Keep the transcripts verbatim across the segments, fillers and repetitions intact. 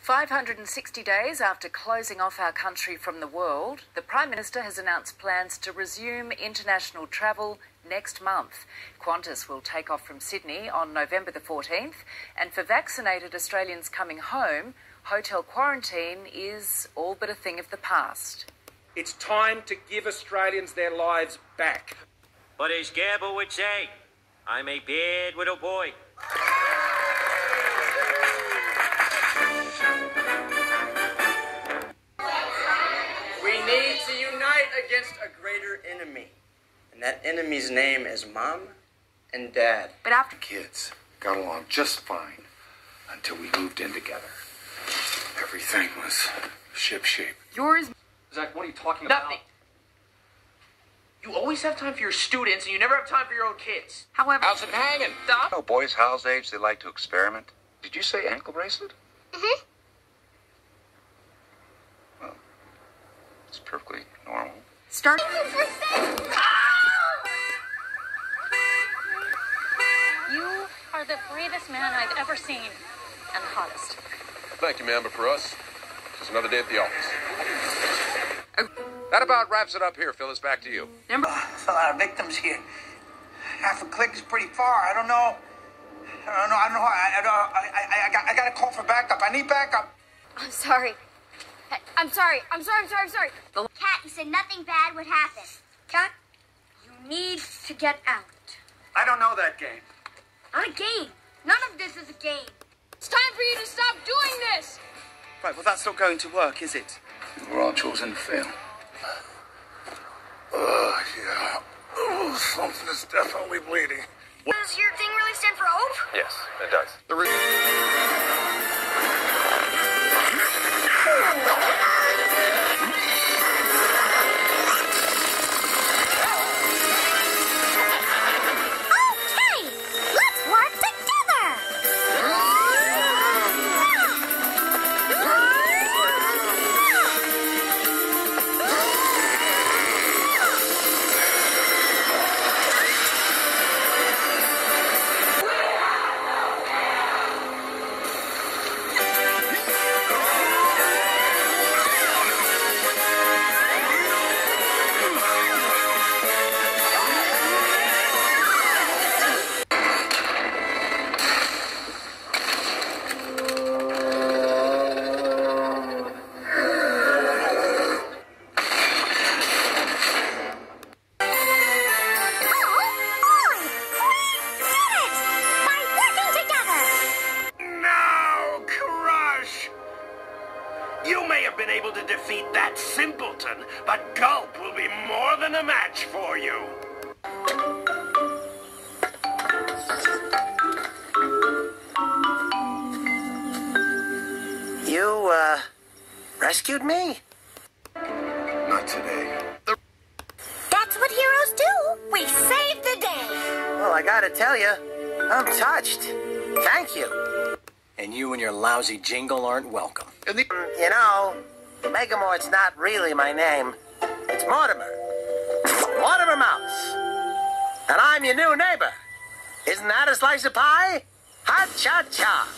five hundred sixty days after closing off our country from the world, the Prime Minister has announced plans to resume international travel next month. Qantas will take off from Sydney on November the fourteenth, and for vaccinated Australians coming home, hotel quarantine is all but a thing of the past. It's time to give Australians their lives back. But as Gabba would say, I'm a bad little boy. We need to unite against a greater enemy. And that enemy's name is Mom and Dad. But after Kids got along just fine until we moved in together. Everything was shipshape. yours... Zach, what are you talking about? Nothing. You always have time for your students, and you never have time for your own kids. However... How's it hanging? Stop. Oh, boys Hal's age, they like to experiment. Did you say ankle bracelet? Mm-hmm. Well, it's perfectly normal. Start... You are the bravest man I've ever seen, and the hottest. Thank you, ma'am, but for us, it's another day at the office. That about wraps it up here, Phyllis. Back to you. Number... Uh, there's a lot of victims here. Half a click is pretty far. I don't know. I don't know. I don't know. I, I, I, I, I, got, I got to call for backup. I need backup. I'm sorry. I'm sorry. I'm sorry. I'm sorry. I'm sorry. Cat, you said nothing bad would happen. Cat, you need to get out. I don't know that game. Not a game. None of this is a game. It's time for you to stop doing this! Right, well, that's not going to work, is it? We're all chosen to fail. Uh, yeah. Oh, something is definitely bleeding. Does your thing really stand for hope? Yes, it does. The re- Okay, let's work together. You may have been able to defeat that simpleton, but Gulp will be more than a match for you. You, uh, rescued me? Not today. That's what heroes do. We save the day. Well, I gotta tell you, I'm touched. Thank you. And you and your lousy jingle aren't welcome. And the- You know, Megamort's not really my name. It's Mortimer. Mortimer Mouse. And I'm your new neighbor. Isn't that a slice of pie? Ha-cha-cha.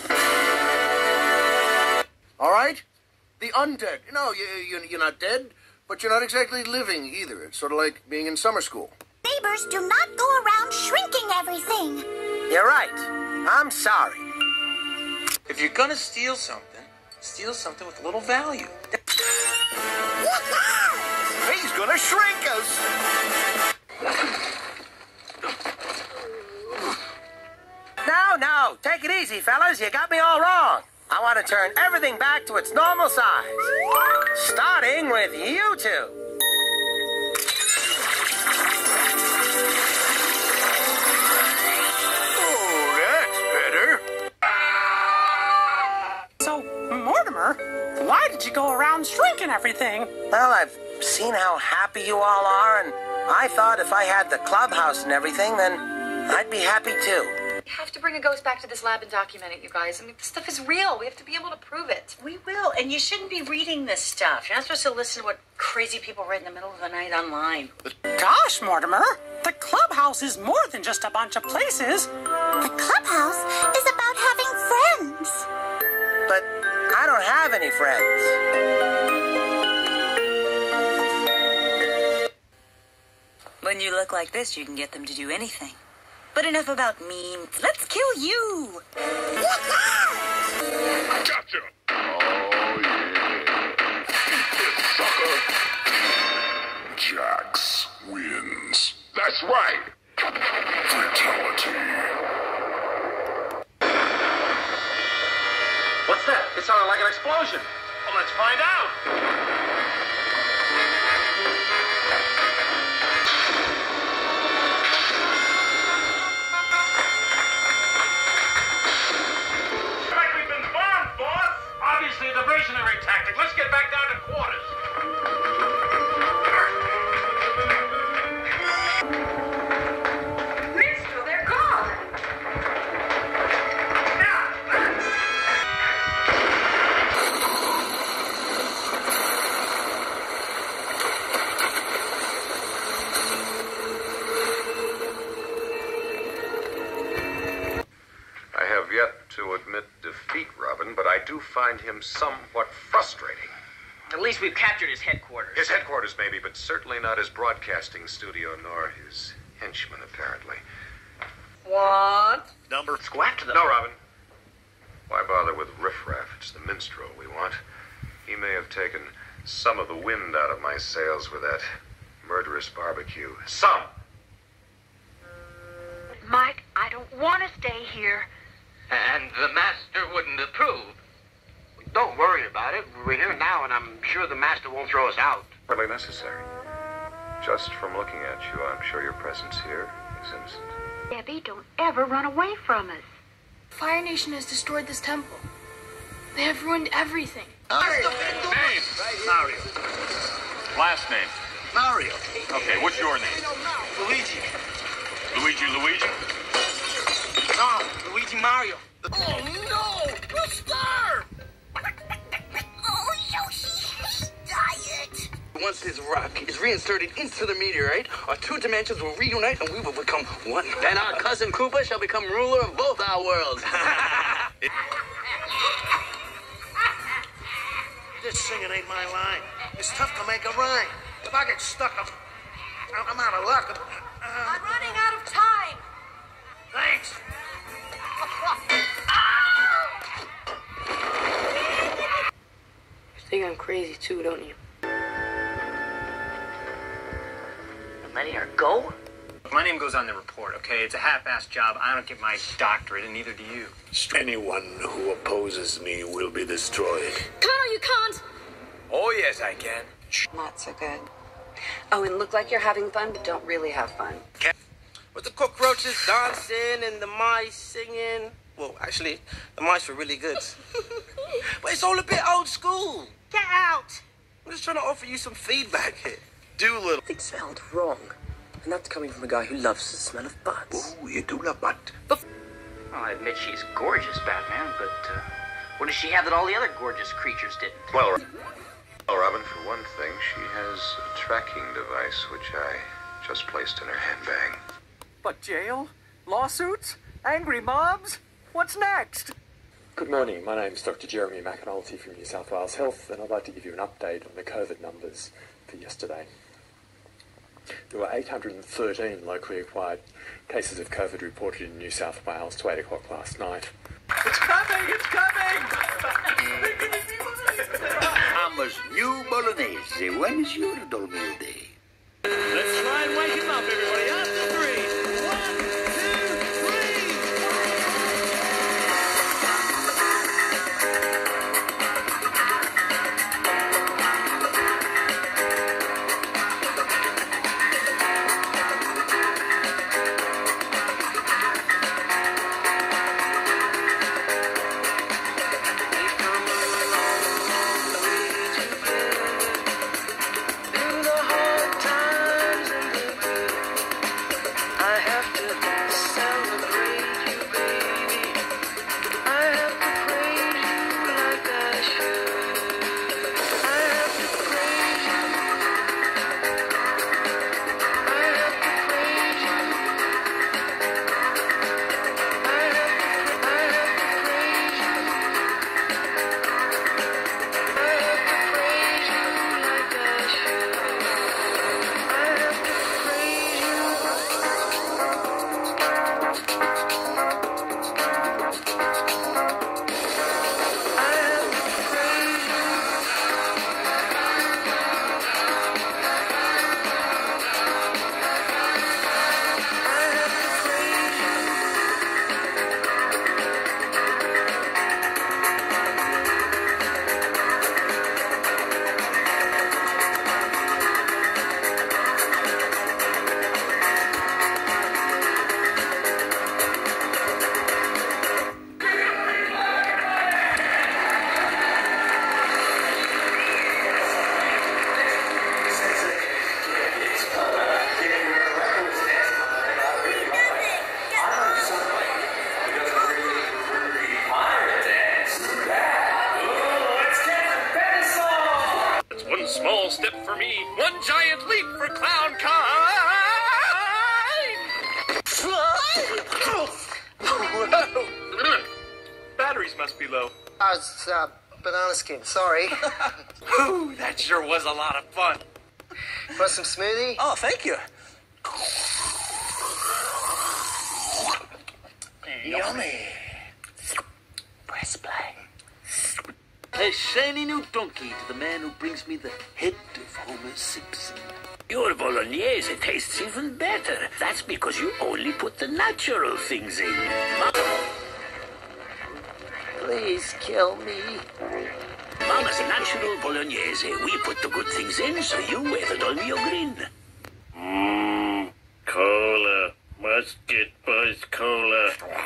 All right? The undead. No, you, you, you're not dead, but you're not exactly living either. It's sort of like being in summer school. Neighbors do not go around shrinking everything. You're right. I'm sorry. If you're gonna steal something, steal something with a little value. He's gonna shrink us! No, no. Take it easy, fellas. You got me all wrong. I want to turn everything back to its normal size. Starting with you two. Oh, that's better. So, Mortimer, why did you go around shrinking everything? Well, I've seen how happy you all are, and I thought if I had the clubhouse and everything, then I'd be happy too. We have to bring a ghost back to this lab and document it, you guys. I mean, this stuff is real. We have to be able to prove it. We will, and you shouldn't be reading this stuff. You're not supposed to listen to what crazy people read in the middle of the night online. Gosh, Mortimer, the clubhouse is more than just a bunch of places. The clubhouse is about having friends. But I don't have any friends. When you look like this, you can get them to do anything. But enough about me. Let's kill you. Gotcha. Oh, yeah. This sucker. Jax wins. That's right. Fatality. What's that? It sounded like an explosion. Well, let's find out. Like we've been bombed, boss. Obviously, a diversionary tactic. Let's get back down to quarters. Mister, they're gone. I have yet to admit defeat, Robin, but I do find him somewhat frustrating. At least we've captured his headquarters. His headquarters, maybe, but certainly not his broadcasting studio, nor his henchmen, apparently. What? Number. Let's go after them. No, Robin. Why bother with riffraff? It's the minstrel we want. He may have taken some of the wind out of my sails with that murderous barbecue. Some! Mike, I don't want to stay here. And the master wouldn't approve. Don't worry about it. We're here now, and I'm sure the master won't throw us out. Hardly necessary. Just from looking at you, I'm sure your presence here is innocent. Debbie, don't ever run away from us. Fire Nation has destroyed this temple. They have ruined everything. Name? Mario. Last name? Mario. Okay, what's your name? Luigi. Luigi Luigi? No, Luigi Mario. Oh, no! We'll starve! Oh, Yoshi, diet. Once this rock is reinserted into the meteorite, our two dimensions will reunite and we will become one. Then our cousin Koopa shall become ruler of both our worlds. This singing ain't my line. It's tough to make a rhyme. If I get stuck, I'm, I'm out of luck. Uh, I'm running out of time. Thanks. You think I'm crazy too, don't you? Letting her go? My name goes on the report, okay? It's a half-assed job. I don't get my doctorate, and neither do you. Anyone who opposes me will be destroyed. Connor, you can't. Oh, yes, I can. Not so good. Oh, and look like you're having fun, but don't really have fun. With the cockroaches dancing and the mice singing. Well, actually, the mice were really good. But it's all a bit old school. Get out! I'm just trying to offer you some feedback here. Do little. It sounds wrong. And that's coming from a guy who loves the smell of butts. Oh, you do love butt. Well, I admit she's gorgeous, Batman, but uh, what does she have that all the other gorgeous creatures didn't? Well, well, Robin, for one thing, she has a tracking device which I just placed in her handbag. But jail? Lawsuits? Angry mobs? What's next? Good morning. My name's Doctor Jeremy McAnulty from New South Wales Health, and I'd like to give you an update on the COVID numbers for yesterday. There were eight hundred thirteen locally acquired cases of COVID reported in New South Wales to eight o'clock last night. It's coming! It's coming! Mama's new bolognese. When is your dull meal day? Let's try and wake him up, everybody. After three. One, two, three. small step for me, one giant leap for clown kind. Batteries must be low. I was, uh, banana skin, sorry. Ooh, that sure was a lot of fun. Want some smoothie? Oh, thank you. Yummy. Press play. A shiny new donkey to the man who brings me the head of Homer Simpson. Your bolognese tastes even better. That's because you only put the natural things in. Please kill me. Mama's natural bolognese. We put the good things in, so you wear the Dolmio grin. Mmm, cola. Must get Buzz Cola.